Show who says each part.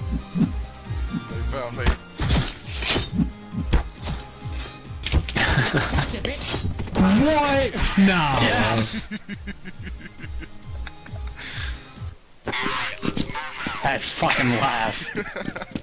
Speaker 1: They found me.
Speaker 2: What? No.
Speaker 3: That fucking laugh.